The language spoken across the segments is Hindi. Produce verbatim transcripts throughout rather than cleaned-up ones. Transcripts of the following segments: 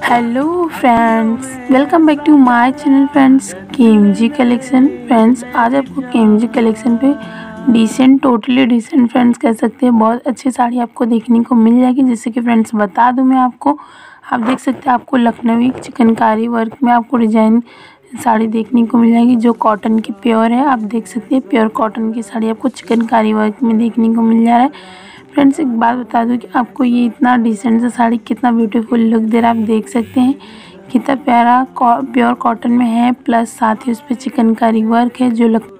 Hello friends, welcome back to my channel friends KMG collection. Friends आज आपको केएमजी कलेक्शन पे डिसेंट टोटली डिसेंट फ्रेंड्स कह सकते हैं बहुत अच्छी साड़ी आपको देखने को मिल जाएगी। जैसे कि फ्रेंड्स बता दूं मैं आपको, आप देख सकते हैं आपको लखनवी चिकनकारी वर्क में आपको डिजाइन साड़ी देखने को मिल जाएगी जो कॉटन की प्योर है। आप देख सकते हैं प्योर कॉटन की साड़ी आपको चिकनकारी वर्क में देखने को मिल जा रहा है। फ्रेंड्स एक बात बता दूं कि आपको ये इतना डिसेंट सा साड़ी कितना ब्यूटीफुल लुक दे रहा है। आप देख सकते हैं कितना प्यारा प्योर कॉटन में है, प्लस साथ ही उस पर चिकनकारी वर्क है जो लक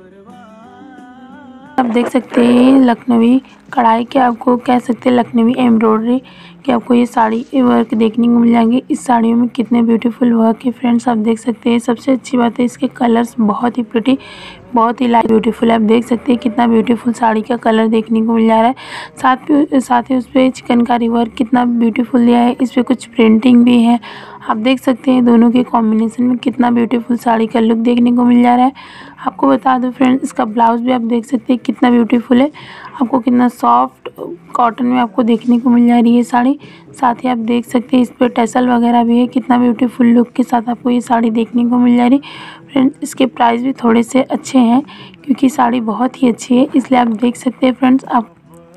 आप देख सकते हैं लखनवी कढ़ाई के आपको कह सकते हैं लखनवी एम्ब्रॉयडरी कि आपको ये साड़ी वर्क देखने को मिल जाएंगे। इस साड़ियों में कितने ब्यूटीफुल वर्क है फ्रेंड्स आप देख सकते हैं। सबसे अच्छी बात है इसके कलर्स बहुत ही प्रिटी, बहुत ही लाइट ब्यूटीफुल है। आप देख सकते हैं कितना ब्यूटीफुल साड़ी का कलर देखने को मिल जा रहा है। साथ ही साथ ही उस पर चिकनकारी वर्क कितना ब्यूटीफुल दिया है। इस पर कुछ प्रिंटिंग भी है। आप देख सकते हैं दोनों के कॉम्बिनेशन में कितना ब्यूटीफुल साड़ी का लुक देखने को मिल जा रहा है। आपको बता दूं फ्रेंड्स इसका ब्लाउज भी आप देख सकते हैं कितना ब्यूटीफुल है। आपको कितना सॉफ्ट कॉटन में आपको देखने को मिल जा रही है साड़ी। साथ ही आप देख सकते हैं इस पर टैसल वगैरह भी है। कितना ब्यूटीफुल लुक के साथ आपको ये साड़ी देखने को मिल जा रही है। फ्रेंड्स इसके प्राइस भी थोड़े से अच्छे हैं क्योंकि साड़ी बहुत ही अच्छी है, इसलिए आप देख सकते हैं फ्रेंड्स। आप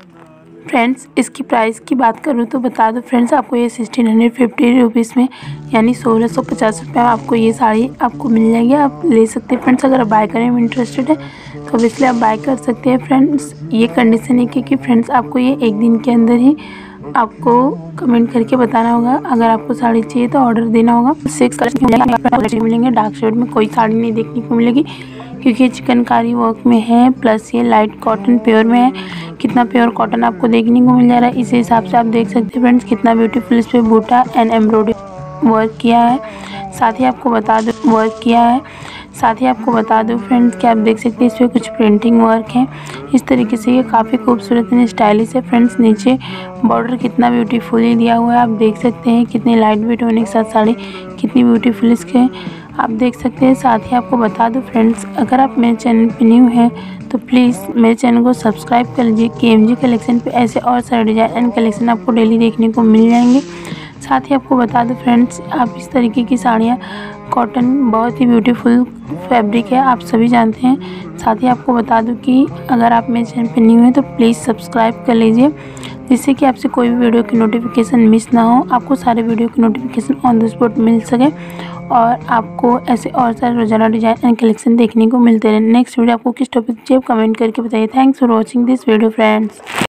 फ्रेंड्स इसकी प्राइस की बात करूँ तो बता दो फ्रेंड्स आपको ये सिक्सटीन हंड्रेड फिफ्टी रुपीज़ में यानी सोलह सौ पचास रुपये आपको ये साड़ी आपको मिल जाएगी। आप ले सकते हैं फ्रेंड्स। अगर बाय करने में इंटरेस्टेड है तो इसलिए आप बाय कर सकते हैं फ्रेंड्स। ये कंडीशन है क्योंकि फ्रेंड्स आपको ये एक दिन के अंदर ही आपको कमेंट करके बताना होगा। अगर आपको साड़ी चाहिए तो ऑर्डर देना होगा। सिक्स कलर मिलेंगे, डार्क शेड में कोई साड़ी नहीं देखने को मिलेगी क्योंकि चिकनकारी वर्क में है, प्लस ये लाइट कॉटन प्योर में है। कितना प्योर कॉटन आपको देखने को मिल जा रहा है। इसी हिसाब से आप देख सकते हैं फ्रेंड्स कितना ब्यूटीफुल इस पर बूटा एंड एम्ब्रॉयडरी वर्क किया है। साथ ही आपको बता दो वर्क किया है साथ ही आपको बता दूं फ्रेंड्स कि आप देख सकते हैं इस पर कुछ प्रिंटिंग वर्क है। इस तरीके से ये काफ़ी खूबसूरत एंड स्टाइलिश है फ्रेंड्स। नीचे बॉर्डर कितना ब्यूटीफुली दिया हुआ है। आप देख सकते हैं कितनी लाइट वेट होने के साथ साड़ी कितनी ब्यूटीफुल इसके आप देख सकते हैं। साथ ही आपको बता दूं फ्रेंड्स अगर आप मेरे चैनल पर न्यू हैं तो प्लीज़ मेरे चैनल को सब्सक्राइब कर लीजिए। केएमजी कलेक्शन पे ऐसे और सारे डिज़ाइन एंड कलेक्शन आपको डेली देखने को मिल जाएंगे। साथ ही आपको बता दूं फ्रेंड्स आप इस तरीके की साड़ियाँ कॉटन बहुत ही ब्यूटीफुल फैब्रिक है, आप सभी जानते हैं। साथ ही आपको बता दूं कि अगर आप मेरे चैनल पर न्यू हैं तो प्लीज़ सब्सक्राइब कर लीजिए जिससे कि आपसे कोई भी वीडियो की नोटिफिकेशन मिस ना हो। आपको सारे वीडियो की नोटिफिकेशन ऑन द स्पॉट मिल सके और आपको ऐसे और सारे रोजाना डिजाइन एंड कलेक्शन देखने को मिलते रहे। नेक्स्ट वीडियो आपको किस टॉपिक चाहिए कमेंट करके बताइए। Thanks for watching this video friends.